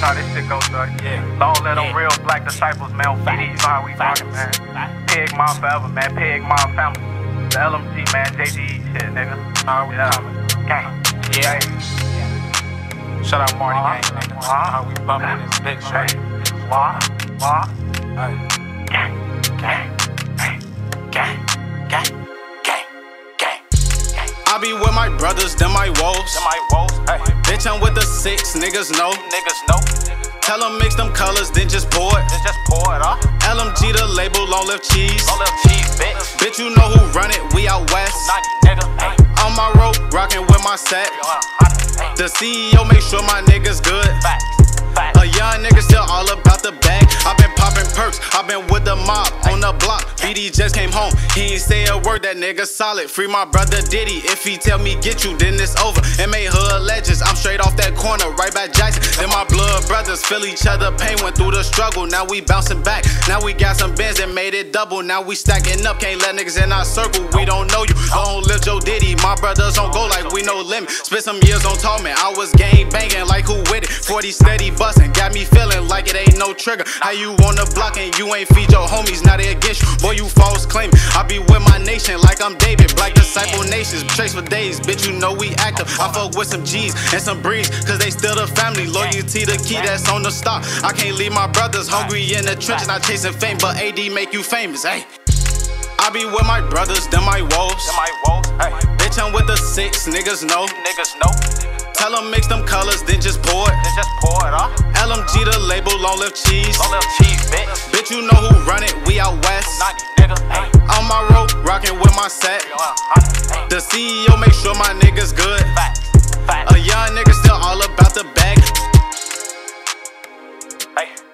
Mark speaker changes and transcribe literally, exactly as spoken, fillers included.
Speaker 1: know how this shit goes, though.
Speaker 2: Yeah.
Speaker 1: Long live them
Speaker 2: Yeah.
Speaker 1: real black disciples, man. On P D, you know how we rockin', man. Pig Mom forever, man. Pig Mom family. The L M G, man. J G E shit, nigga.
Speaker 2: How we
Speaker 1: Yeah.
Speaker 2: coming?
Speaker 1: Gang.
Speaker 2: Yeah. Shout out Marty
Speaker 1: Uh-huh.
Speaker 2: Gang, nigga.
Speaker 1: Uh-huh.
Speaker 2: How we bumpin' this bitch,
Speaker 1: Hey.
Speaker 2: right?
Speaker 1: Wah. Wah.
Speaker 2: Hey.
Speaker 1: Gang. Gang. Hey. Gang. Gang. Gang. Gang.
Speaker 3: I be with my brothers, them my woes.
Speaker 2: Them my woes, hey.
Speaker 3: Bitch, I'm with the six, niggas know.
Speaker 2: Niggas know.
Speaker 3: Tell them mix them colors, then just pour it.
Speaker 2: Then just pour it off.
Speaker 3: L M G the label, long live cheese.
Speaker 2: Don't live cheese, bitch.
Speaker 3: Bitch, you know who run it, we out west.
Speaker 2: ninety, nigga. Hey.
Speaker 3: On my road, rockin' with my set.
Speaker 2: Hey.
Speaker 3: The C E O make sure my niggas good.
Speaker 2: Facts. Facts.
Speaker 3: A young nigga still all about the bag. I been poppin' perks, I been with the mob on the block. B D just came home, he ain't say a word, that nigga solid. Free my brother Diddy, if he tell me get you, then it's over. M A Hood Legends, I'm straight off that corner, right by Jackson. Then my blood brothers feel each other pain, went through the struggle. Now we bouncing back, now we got some bands that made it double. Now we stacking up, can't let niggas in our circle. We don't know you, don't live Joe Diddy. My brothers don't go like we no limit. Spent some years on Tallman, I was gang banging like who with it. forty steady bustin', got me feeling like it ain't no trigger. How you on the block and you ain't feed your homies, now they against you. Boy, you false claim. I be with my nation like I'm David. Black Disciple Nations, trace for days, bitch, you know we active. I fuck with some G's and some breeds, cause they still the family. Loyalty the key that's on the stock. I can't leave my brothers hungry in the trenches, not chasing fame, but A D make you famous, hey. I be with my brothers, them my woes.
Speaker 2: Them my woes, hey.
Speaker 3: Bitch, I'm with the six, niggas know.
Speaker 2: Niggas know.
Speaker 3: Tell them mix them colors, then just pour it.
Speaker 2: Then just pour it off.
Speaker 3: L M G the label, long live cheese.
Speaker 2: Don't live cheese, bitch.
Speaker 3: Bitch, you know who run it, we out west.
Speaker 2: ninety, nigga. Hey.
Speaker 3: On my road, rockin' with my set.
Speaker 2: Hey.
Speaker 3: The C E O make sure my niggas good.
Speaker 2: Facts. Facts.
Speaker 3: A young nigga still all about the bag.
Speaker 2: Hey.